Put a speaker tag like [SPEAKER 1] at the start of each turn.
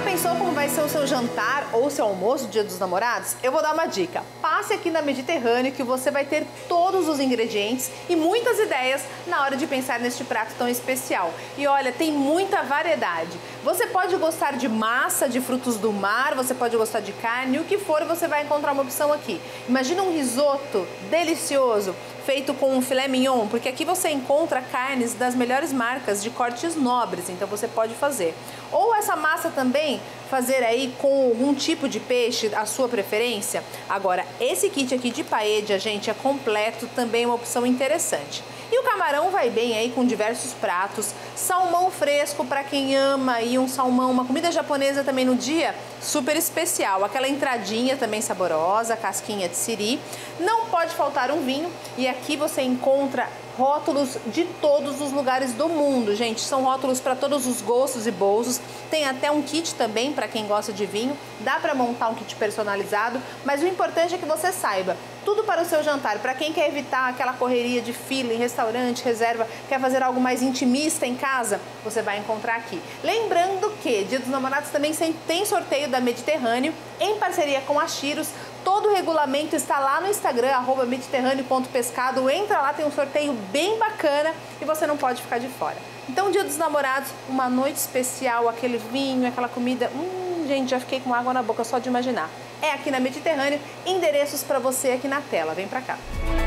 [SPEAKER 1] pensou como vai ser o seu jantar ou seu almoço Dia dos Namorados? Eu vou dar uma dica. Passe aqui na Mediterrâneo que você vai ter todos os ingredientes e muitas ideias na hora de pensar neste prato tão especial. E olha, tem muita variedade. Você pode gostar de massa, de frutos do mar, você pode gostar de carne, o que for, você vai encontrar uma opção aqui. Imagina um risoto delicioso feito com um filé mignon, porque aqui você encontra carnes das melhores marcas de cortes nobres, então você pode fazer. Ou essa massa também fazer aí com algum tipo de peixe, a sua preferência. Agora, esse kit aqui de paella, gente, é completo, também é uma opção interessante. E o camarão vai bem aí com diversos pratos, salmão fresco para quem ama aí um salmão, uma comida japonesa também no dia, super especial. Aquela entradinha também saborosa, casquinha de siri. Não pode faltar um vinho e aqui você encontra rótulos de todos os lugares do mundo, gente. São rótulos para todos os gostos e bolsos. Tem até um kit também para quem gosta de vinho. Dá para montar um kit personalizado, mas o importante é que você saiba tudo para o seu jantar. Para quem quer evitar aquela correria de fila em restaurante, reserva, quer fazer algo mais intimista em casa, você vai encontrar aqui. Lembrando que Dia dos Namorados também tem sorteio da Mediterrâneo em parceria com a Chiros. Todo o regulamento está lá no Instagram, @mediterraneo.pescado. Entra lá, tem um sorteio bem bacana e você não pode ficar de fora. Então, Dia dos Namorados, uma noite especial, aquele vinho, aquela comida. Gente, já fiquei com água na boca só de imaginar. É aqui na Mediterrâneo, endereços para você aqui na tela. Vem pra cá.